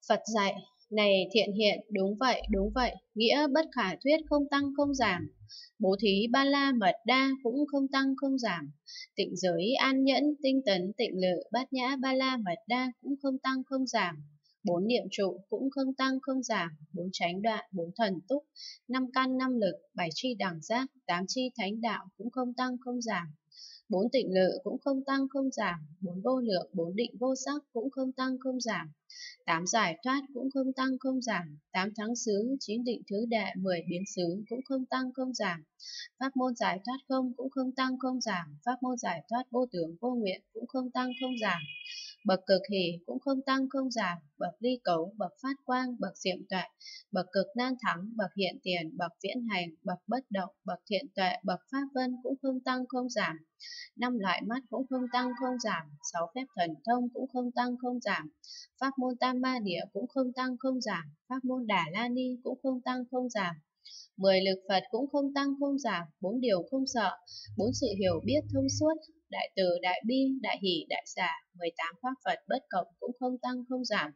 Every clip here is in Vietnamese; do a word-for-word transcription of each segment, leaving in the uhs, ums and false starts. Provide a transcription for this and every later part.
Phật dạy, này thiện hiện, đúng vậy, đúng vậy, nghĩa bất khả thuyết không tăng không giảm. Bố thí ba la mật đa cũng không tăng không giảm. Tịnh giới an nhẫn, tinh tấn, tịnh lự, bát nhã ba la mật đa cũng không tăng không giảm. Bốn niệm trụ cũng không tăng không giảm. Bốn chánh đoạn, bốn thần túc, năm căn năm lực, bảy chi đẳng giác, tám chi thánh đạo cũng không tăng không giảm. Bốn tịnh lự cũng không tăng không giảm. Bốn vô lượng, bốn định vô sắc cũng không tăng không giảm. Tám giải thoát cũng không tăng không giảm. Tám thắng xứ, chín định thứ đệ, mười biến xứ cũng không tăng không giảm. Pháp môn giải thoát không cũng không tăng không giảm. Pháp môn giải thoát vô tưởng vô nguyện cũng không tăng không giảm. Bậc cực hỷ cũng không tăng không giảm. Bậc ly cấu, bậc phát quang, bậc diệm tuệ, bậc cực nan thắng, bậc hiện tiền, bậc viễn hành, bậc bất động, bậc thiện tuệ, bậc pháp vân cũng không tăng không giảm. Năm loại mắt cũng không tăng không giảm. Sáu phép thần thông cũng không tăng không giảm. Pháp môn tam ma địa cũng không tăng không giảm. Pháp môn đà la ni cũng không tăng không giảm. Mười lực Phật cũng không tăng không giảm. Bốn điều không sợ, bốn sự hiểu biết thông suốt, đại từ, đại bi, đại hỷ, đại xả. Mười tám pháp Phật bất cộng cũng không tăng không giảm.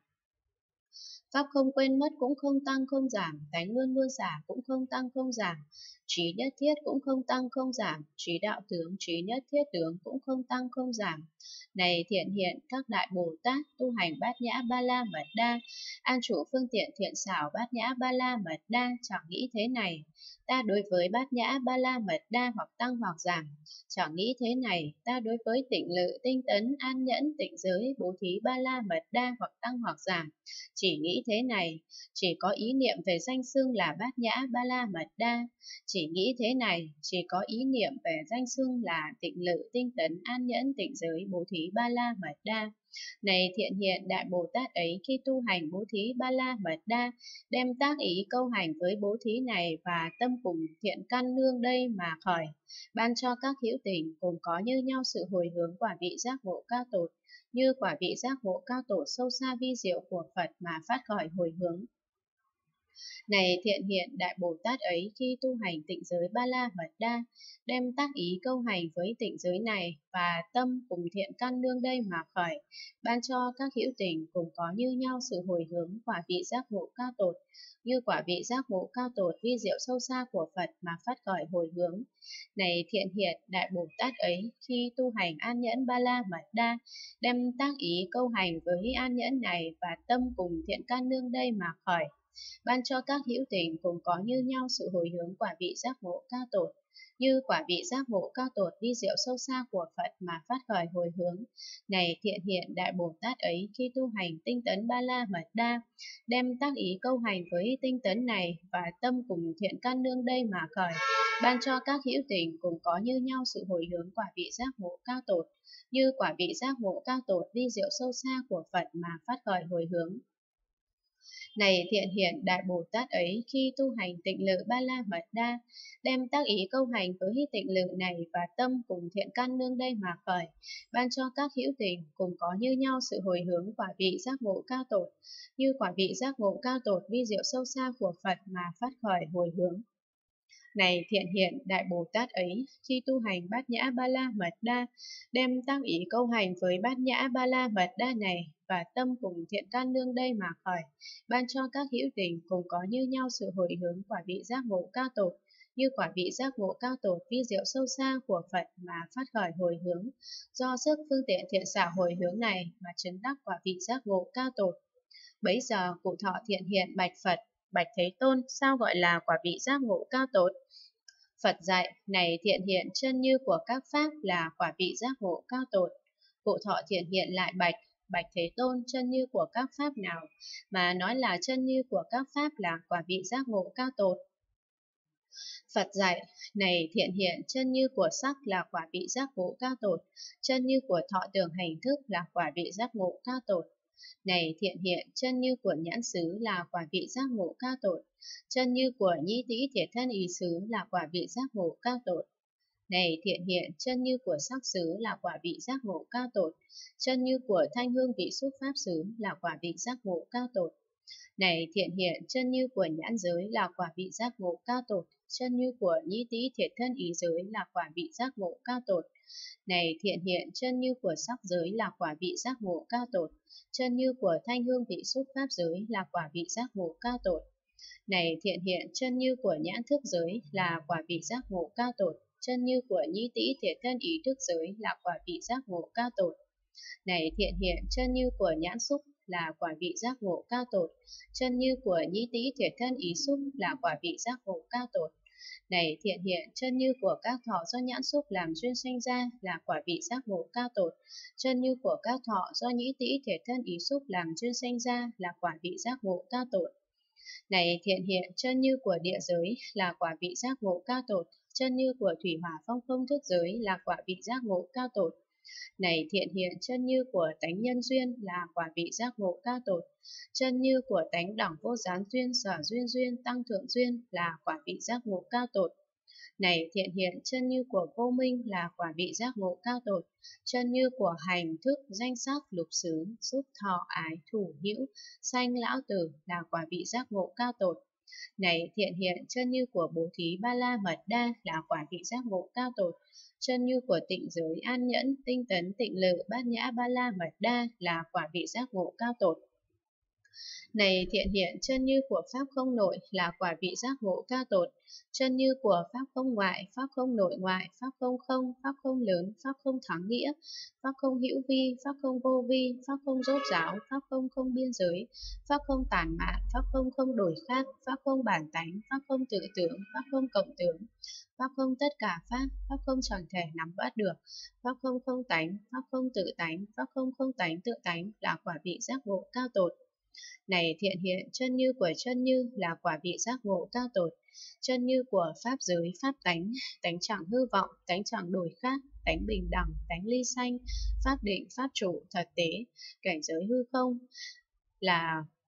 Pháp không quên mất cũng không tăng không giảm. Tánh luôn luôn xả cũng không tăng không giảm. Trí nhất thiết cũng không tăng không giảm. Trí đạo tướng, trí nhất thiết tướng cũng không tăng không giảm. Này thiện hiện, các đại Bồ Tát tu hành bát nhã ba la mật đa, an trụ phương tiện thiện xảo bát nhã ba la mật đa, chẳng nghĩ thế này: ta đối với bát nhã ba la mật đa hoặc tăng hoặc giảm. Chẳng nghĩ thế này: ta đối với tịnh lự, tinh tấn, an nhẫn, tịnh giới, bố thí ba la mật đa hoặc tăng hoặc giảm. Chỉ nghĩ thế này: chỉ có ý niệm về danh xưng là bát nhã ba la mật đa. Chỉ nghĩ thế này: chỉ có ý niệm về danh xưng là tịnh lự, tinh tấn, an nhẫn, tịnh giới, bố thí ba la mật đa. Này thiện hiện, đại Bồ Tát ấy khi tu hành bố thí ba la mật đa, đem tác ý câu hành với bố thí này và tâm cùng thiện căn nương đây mà khởi, ban cho các hữu tình cùng có như nhau sự hồi hướng quả vị giác ngộ cao tột, như quả vị giác ngộ cao tổ sâu xa vi diệu của Phật mà phát khởi hồi hướng. Này thiện hiện, đại Bồ Tát ấy khi tu hành tịnh giới ba la mật đa, đem tác ý câu hành với tịnh giới này và tâm cùng thiện căn nương đây mà khởi, ban cho các hữu tình cùng có như nhau sự hồi hướng quả vị giác ngộ cao tột, như quả vị giác ngộ cao tột vi diệu sâu xa của Phật mà phát khởi hồi hướng. Này thiện hiện, đại Bồ Tát ấy khi tu hành an nhẫn ba la mật đa, đem tác ý câu hành với an nhẫn này và tâm cùng thiện căn nương đây mà khởi, ban cho các hữu tình cùng có như nhau sự hồi hướng quả vị giác ngộ cao tột, như quả vị giác ngộ cao tột vi diệu sâu xa của Phật mà phát khởi hồi hướng. Này thiện hiện, đại Bồ Tát ấy khi tu hành tinh tấn ba la mật đa, đem tác ý câu hành với tinh tấn này và tâm cùng thiện căn nương đây mà khởi, ban cho các hữu tình cùng có như nhau sự hồi hướng quả vị giác ngộ cao tột, như quả vị giác ngộ cao tột vi diệu sâu xa của Phật mà phát khởi hồi hướng. Này thiện hiện, đại Bồ Tát ấy khi tu hành tịnh lự ba la mật đa, đem tác ý câu hành với tịnh lự này và tâm cùng thiện căn nương đây mà khởi, ban cho các hữu tình cùng có như nhau sự hồi hướng quả vị giác ngộ cao tột, như quả vị giác ngộ cao tột vi diệu sâu xa của Phật mà phát khởi hồi hướng. Này thiện hiện, đại Bồ Tát ấy khi tu hành bát nhã ba la mật đa, đem tác ý câu hành với bát nhã ba la mật đa này và tâm cùng thiện căn nương đây mà khởi, ban cho các hữu tình cùng có như nhau sự hồi hướng quả vị giác ngộ cao tột, như quả vị giác ngộ cao tột vi diệu sâu xa của Phật mà phát khởi hồi hướng. Do sức phương tiện thiện xảo hồi hướng này mà chứng đắc quả vị giác ngộ cao tột. Bấy giờ cụ thọ thiện hiện bạch Phật: bạch Thế Tôn, sao gọi là quả vị giác ngộ cao tột? Phật dạy: này thiện hiện, chân như của các pháp là quả vị giác ngộ cao tột. Cụ thọ thiện hiện lại bạch: bạch Thế Tôn, chân như của các pháp nào mà nói là chân như của các pháp là quả vị giác ngộ cao tột? Phật dạy: này thiện hiện, chân như của sắc là quả vị giác ngộ cao tột, chân như của thọ tưởng hành thức là quả vị giác ngộ cao tột. Này thiện hiện, chân như của nhãn xứ là quả vị giác ngộ cao tột, chân như của nhĩ tĩ thiệt thân ý xứ là quả vị giác ngộ cao tột. Này thiện hiện, chân như của sắc xứ là quả vị giác ngộ cao tột, chân như của thanh hương vị xúc pháp xứ là quả vị giác ngộ cao tột. Này thiện hiện, chân như của nhãn giới là quả vị giác ngộ cao tột, chân như của nhĩ tý thiệt thân ý giới là quả vị giác ngộ cao tột. Này thiện hiện, chân như của sắc giới là quả vị giác ngộ cao tột. Chân như của thanh hương vị xúc pháp giới là quả vị giác ngộ cao tột. Này thiện hiện, chân như của nhãn thức giới là quả vị giác ngộ cao tột. Chân như của nhĩ tý thiệt thân ý thức giới là quả vị giác ngộ cao tột. Này thiện hiện, chân như của nhãn xúc là quả vị giác ngộ cao tột. Chân như của nhĩ tý thiệt thân ý xúc là quả vị giác ngộ cao tột. Này thiện hiện, chân như của các thọ do nhãn xúc làm duyên sanh ra là quả vị giác ngộ cao tột. Chân như của các thọ do nhĩ tý thiệt thân ý xúc làm duyên sanh ra là quả vị giác ngộ cao tột. Này thiện hiện, chân như của địa giới là quả vị giác ngộ cao tột. Chân như của thủy hỏa phong không thức giới là quả vị giác ngộ cao tột. Này thiện hiện, chân như của tánh nhân duyên là quả vị giác ngộ cao tột. Chân như của tánh đẳng vô gián duyên, sở duyên duyên, tăng thượng duyên là quả vị giác ngộ cao tột. Này thiện hiện, chân như của vô minh là quả vị giác ngộ cao tột. Chân như của hành thức, danh sắc, lục xứ, xúc thọ ái, thủ hữu, sanh lão tử là quả vị giác ngộ cao tột. Này thiện hiện, chân như của bố thí ba la mật đa là quả vị giác ngộ cao tột. Chân như của tịnh giới an nhẫn, tinh tấn, tịnh lự, bát nhã ba la mật đa là quả vị giác ngộ cao tột. Này thiện hiện, chân như của pháp không nội là quả vị giác ngộ cao tột. Chân như của pháp không ngoại, pháp không nội ngoại, pháp không không, pháp không lớn, pháp không thắng nghĩa, pháp không hữu vi, pháp không vô vi, pháp không rốt ráo, pháp không không biên giới, pháp không tản mạn, pháp không không đổi khác, pháp không bản tánh, pháp không tự tưởng, pháp không cộng tưởng, pháp không tất cả pháp, pháp không chẳng thể nắm bắt được, pháp không không tánh, pháp không tự tánh, pháp không không tánh tự tánh là quả vị giác ngộ cao tột. Này thiện hiện, chân như của chân như là quả vị giác ngộ cao tột. Chân như của pháp giới, pháp tánh, tánh chẳng hư vọng, tánh chẳng đổi khác, tánh bình đẳng, tánh ly sanh, pháp định, pháp chủ, thật tế, cảnh giới hư không là